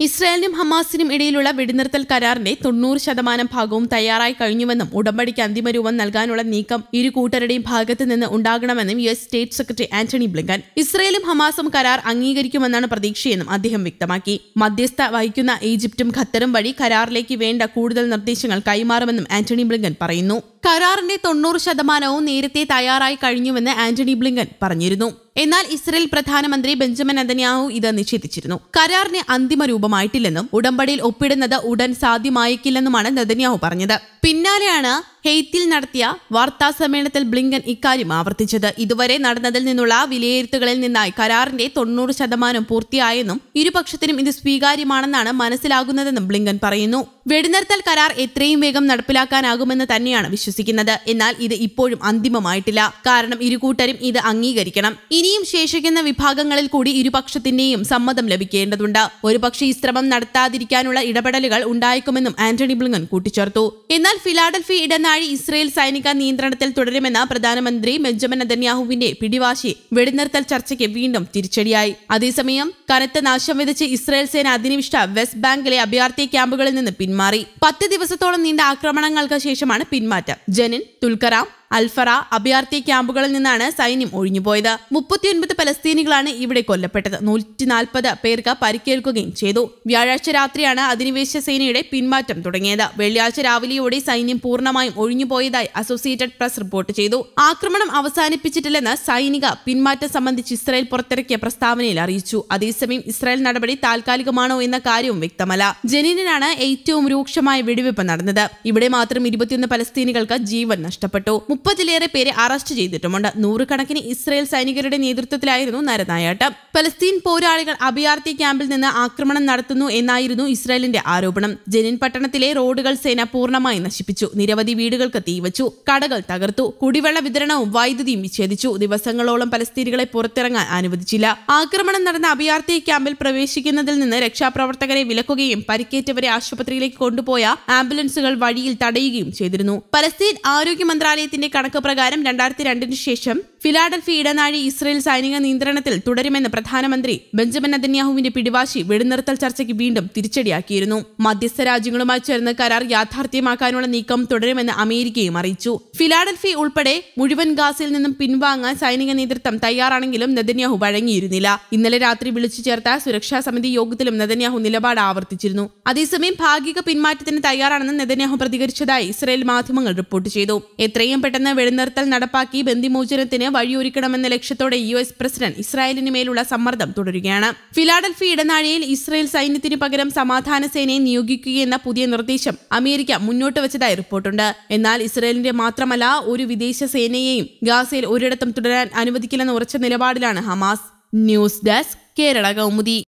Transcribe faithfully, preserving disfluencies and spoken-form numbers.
ഇസ്രായേലിനും ഹമാസിനും ഇടയിലുള്ള വെടിനിർത്തൽ കരാറിന്റെ തൊണ്ണൂറ് ശതമാനം ഭാഗവും തയ്യാറായി കഴിഞ്ഞുവെന്നും ഉടമ്പടിക്ക് അന്തിമ രൂപം നൽകാനുള്ള നീക്കം ഇരു കൂട്ടരുടെയും ഭാഗത്ത് നിന്ന് ഉണ്ടാകണമെന്നും U S state secretary Antony Blinken ഇസ്രായേലും ഹമാസും കരാർ അംഗീകരിക്കുമെന്നാണ് പ്രതീക്ഷയെന്നും അദ്ദേഹം വ്യക്തമാക്കി. മധ്യസ്ഥ വഹിക്കുന്ന ഈജിപ്തും ഖത്തറും വഴി കരാറിലേക്ക് വേണ്ട കൂടുതൽ നിർദ്ദേശങ്ങൾ കൈമാറുമെന്നും ആന്റണി ബ്ലിങ്കൻ പറയുന്നു. കരാറിന്റെ തൊണ്ണൂറ് ശതമാനവും നേരത്തെ തയ്യാറായി കഴിഞ്ഞുവെന്ന് ആന്റണി ബ്ലിങ്കൻ പറഞ്ഞിരുന്നു. എന്നാൽ ഇസ്രായേൽ പ്രധാനമന്ത്രി ബെഞ്ചമിൻ നെതന്യാഹു ഇത് നിഷേധിച്ചിരുന്നു. കരാറിന് അന്തിമ രൂപമായിട്ടില്ലെന്നും ഉടമ്പടിയിൽ ഒപ്പിടുന്നത് ഉടൻ സാധ്യമായേക്കില്ലെന്നുമാണ് നെതന്യാഹു പറഞ്ഞത്. പിന്നാലെയാണ് ഹെയ്ത്തിൽ നടത്തിയ വാർത്താ സമ്മേളനത്തിൽ ബ്ലിങ്കൻ ഇക്കാര്യം ആവർത്തിച്ചത്. ഇതുവരെ നടന്നതിൽ നിന്നുള്ള വിലയിരുത്തലുകളിൽ നിന്നായി കരാറിന്റെ തൊണ്ണൂറ് ശതമാനം പൂർത്തിയായെന്നും ഇരുപക്ഷത്തിനും ഇത് സ്വീകാര്യമാണെന്നാണ് മനസ്സിലാകുന്നതെന്നും ബ്ലിങ്കൻ പറയുന്നു. വെടിനിർത്തൽ കരാർ എത്രയും വേഗം നടപ്പിലാക്കാനാകുമെന്ന് തന്നെയാണ് വിശ്വസിക്കുന്നത്. എന്നാൽ ഇത് ഇപ്പോഴും അന്തിമമായിട്ടില്ല. കാരണം ഇരുകൂട്ടരും ഇത് അംഗീകരിക്കണം. ഇനിയും ശേഷിക്കുന്ന വിഭാഗങ്ങളിൽ കൂടി ഇരുപക്ഷത്തിന്റെയും സമ്മതം ലഭിക്കേണ്ടതുണ്ട്. ഒരുപക്ഷെ ഈ ശ്രമം നടത്താതിരിക്കാനുള്ള ഇടപെടലുകൾ ഉണ്ടായേക്കുമെന്നും ആന്റണി ബ്ലിങ്കൻ കൂട്ടിച്ചേർത്തു. എന്നാൽ ഫിലാഡൽഫി ഇടനാഴി ഇസ്രായേൽ സൈനിക നിയന്ത്രണത്തിൽ തുടരുമെന്ന പ്രധാനമന്ത്രി ബെഞ്ചമിൻ നെതന്യാഹുവിന്റെ പിടിവാശി വെടിനിർത്തൽ ചർച്ചയ്ക്ക് വീണ്ടും തിരിച്ചടിയായി. അതേസമയം കനത്ത നാശം വിതച്ച് ഇസ്രായേൽ സേന അധിനിവിഷ്ട വെസ്റ്റ് ബാങ്കിലെ അഭയാർത്ഥി ക്യാമ്പുകളിൽ നിന്ന് പിന്മാറി. പത്ത് ദിവസത്തോളം നീണ്ട ആക്രമണങ്ങൾക്ക് ശേഷമാണ് പിന്മാറ്റം. ജനിൻ, തുൽക്കറാം, അൽഫറ അഭയാർത്ഥി ക്യാമ്പുകളിൽ നിന്നാണ് സൈന്യം ഒഴിഞ്ഞുപോയത്. മുപ്പത്തിയൊൻപത് പലസ്തീനികളാണ് ഇവിടെ കൊല്ലപ്പെട്ടത്. നൂറ്റി നാൽപ്പത് പേർക്ക് പരിക്കേൽക്കുകയും ചെയ്തു. വ്യാഴാഴ്ച രാത്രിയാണ് അധിനിവേശ സേനയുടെ പിന്മാറ്റം തുടങ്ങിയത്. വെള്ളിയാഴ്ച രാവിലെയോടെ സൈന്യം പൂർണ്ണമായും ഒഴിഞ്ഞുപോയതായി അസോസിയേറ്റഡ് പ്രസ് റിപ്പോർട്ട് ചെയ്തു. ആക്രമണം അവസാനിപ്പിച്ചിട്ടില്ലെന്ന് സൈനിക പിന്മാറ്റം സംബന്ധിച്ച് ഇസ്രായേൽ പുറത്തിറക്കിയ പ്രസ്താവനയിൽ അറിയിച്ചു. അതേസമയം ഇസ്രായേൽ നടപടി താൽക്കാലികമാണോ എന്ന കാര്യവും വ്യക്തമല്ല. ജനീനിലാണ് ഏറ്റവും രൂക്ഷമായ വെടിവെപ്പ് നടന്നത്. ഇവിടെ മാത്രം ഇരുപത്തിയൊന്ന് പലസ്തീനികൾക്ക് ജീവൻ നഷ്ടപ്പെട്ടു. മുപ്പതിലേറെ പേരെ അറസ്റ്റ് ചെയ്തിട്ടുമുണ്ട്. നൂറുകണക്കിന് ഇസ്രായേൽ സൈനികരുടെ നേതൃത്വത്തിലായിരുന്നു നരനായാട്ടം. പലസ്തീൻ പോരാളികൾ അഭയാർത്ഥി ക്യാമ്പിൽ നിന്ന് ആക്രമണം നടത്തുന്നു എന്നായിരുന്നു ഇസ്രായേലിന്റെ ആരോപണം. ജനിൻ പട്ടണത്തിലെ റോഡുകൾ സേന പൂർണ്ണമായി നശിപ്പിച്ചു. നിരവധി വീടുകൾക്ക് തീവച്ചു, കടകൾ തകർത്തു, കുടിവെള്ള വിതരണവും വൈദ്യുതിയും വിച്ഛേദിച്ചു. ദിവസങ്ങളോളം പലസ്തീനികളെ പുറത്തിറങ്ങാൻ അനുവദിച്ചില്ല. ആക്രമണം നടന്ന അഭയാർത്ഥി ക്യാമ്പിൽ പ്രവേശിക്കുന്നതിൽ നിന്ന് രക്ഷാപ്രവർത്തകരെ വിലക്കുകയും പരിക്കേറ്റവരെ ആശുപത്രിയിലേക്ക് കൊണ്ടുപോയ ആംബുലൻസുകൾ വഴിയിൽ തടയുകയും ചെയ്തിരുന്നു. പലസ്തീൻ ആരോഗ്യ മന്ത്രാലയത്തിന്റെ കണക്ക് പ്രകാരം രണ്ടായിരത്തി രണ്ടിന് ശേഷം ഫിലാഡൽഫി ഇടനാഴി ഇസ്രായേൽ സൈനിക നിയന്ത്രണത്തിൽ തുടരുമെന്ന് പ്രധാനമന്ത്രി ബെഞ്ചമിൻ നെതന്യാഹുവിന്റെ പിടിവാശി വെടിനിർത്തൽ ചർച്ചയ്ക്ക് വീണ്ടും തിരിച്ചടിയാക്കിയിരുന്നു. മധ്യസ്ഥ രാജ്യങ്ങളുമായി ചേർന്ന് കരാർ യാഥാർത്ഥ്യമാക്കാനുള്ള നീക്കം തുടരുമെന്ന് അമേരിക്കയും അറിയിച്ചു. ഫിലാഡൽഫി ഉൾപ്പെടെ മുഴുവൻ ഗാസയിൽ നിന്നും പിൻവാങ്ങാൻ സൈനിക നേതൃത്വം തയ്യാറാണെങ്കിലും നെതന്യാഹു വഴങ്ങിയിരുന്നില്ല. ഇന്നലെ രാത്രി വിളിച്ചു ചേർത്ത സുരക്ഷാ സമിതി യോഗത്തിലും നെതന്യാഹു നിലപാട് ആവർത്തിച്ചിരുന്നു. അതേസമയം ഭാഗിക പിന്മാറ്റത്തിന് തയ്യാറാണെന്ന് നെതന്യാഹു പ്രതികരിച്ചതായി ഇസ്രായേൽ മാധ്യമങ്ങൾ റിപ്പോർട്ട് ചെയ്തു. എത്രയും പെട്ടെന്ന് വെടിനിർത്തൽ നടപ്പാക്കി ബന്ദിമോചനത്തിന് വഴിയൊരുക്കണമെന്ന ലക്ഷ്യത്തോടെ യു എസ് പ്രസിഡന്റ് ഇസ്രായേലിന് മേലുള്ള സമ്മർദ്ദം തുടരുകയാണ്. ഫിലാഡൽഫി ഇടനാഴിയിൽ ഇസ്രായേൽ സൈന്യത്തിനു പകരം സമാധാന സേനയെ നിയോഗിക്കുകയെന്ന പുതിയ നിർദ്ദേശം അമേരിക്ക മുന്നോട്ട് വെച്ചതായി റിപ്പോർട്ടുണ്ട്. എന്നാൽ ഇസ്രായേലിന്റെ മാത്രമല്ല ഒരു വിദേശ സേനയെയും ഗാസയിൽ ഒരിടത്തും തുടരാൻ അനുവദിക്കില്ലെന്ന ഉറച്ച നിലപാടിലാണ് Hamas. News desk Kerala Kaumudi.